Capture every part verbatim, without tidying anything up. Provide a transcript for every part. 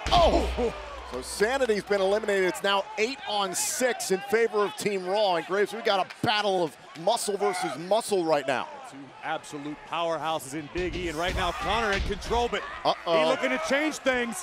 Oh! So Sanity's been eliminated. It's now eight on six in favor of Team Raw. And Graves, we got a battle of muscle versus muscle right now. Two absolute powerhouses in Big E, and right now Connor in control, but Uh-oh. he looking to change things.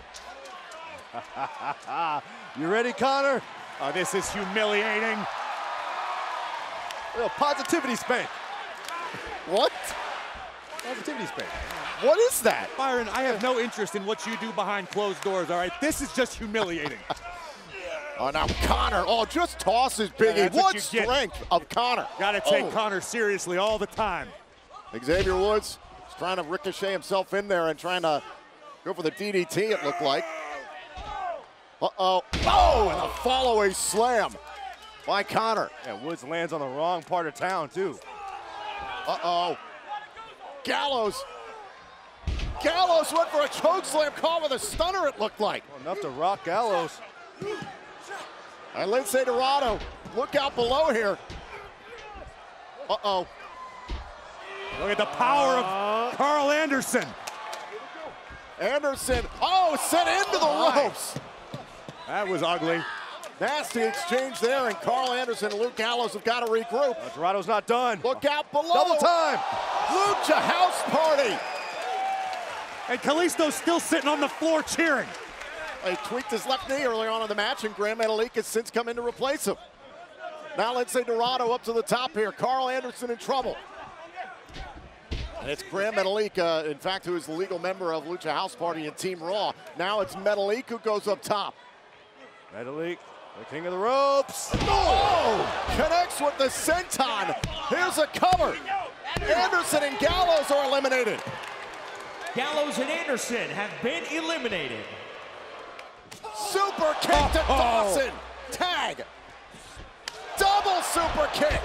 You ready, Connor? Oh, this is humiliating. Little positivity spank. What? Positivity spank. What is that? Byron, I have no interest in what you do behind closed doors, all right? This is just humiliating. Oh, now Connor, oh, just tosses Big Yeah, E. that's what What you get. strength of Connor. Gotta take Oh. Connor seriously all the time. Xavier Woods is trying to ricochet himself in there and trying to go for the D D T, it looked like. Uh-oh. Oh, and a follow-away slam by Connor. Yeah, Woods lands on the wrong part of town, too. Uh-oh. Gallows. Gallows went for a chokeslam call with a stunner, it looked like. Well, enough to rock Gallows. And Lince Dorado, look out below here. Uh-oh. Look at the power of Carl Anderson. Anderson, oh, sent into the ropes. That was ugly. Nasty exchange there, and Carl Anderson and Luke Gallows have got to regroup. Uh, Dorado's not done. Look out below. Double time. Lucha House Party. And Kalisto's still sitting on the floor cheering. He tweaked his left knee early on in the match, and Gran Metalik has since come in to replace him. Now Lince Dorado up to the top here. Carl Anderson in trouble. And it's Gran Metalik, uh, in fact, who is the legal member of Lucha House Party and Team Raw. Now it's Metalik who goes up top. Metalik, the king of the ropes. Oh! Connects with the senton. Here's a cover. Anderson and Gallows are eliminated. Gallows and Anderson have been eliminated. Super kick to Dawson. Tag. Double super kick.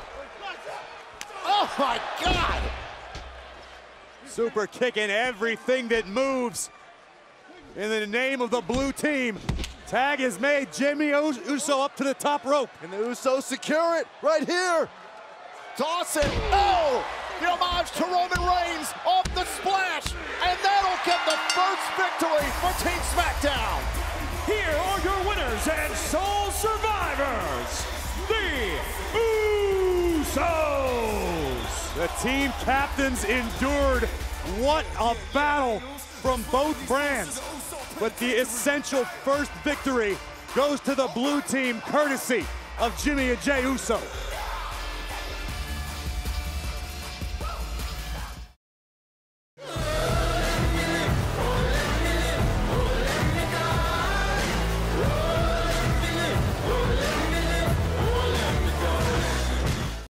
Oh my God. Super kicking everything that moves in the name of the blue team. Tag has made Jimmy Uso up to the top rope. And the Usos secure it right here. Dawson, oh! The homage to Roman Reigns off the splash, and that'll get the first victory for Team SmackDown. Here are your winners and sole survivors, the Usos. The team captains endured what a battle from both brands. But the essential first victory goes to the blue team, courtesy of Jimmy and Jey Uso.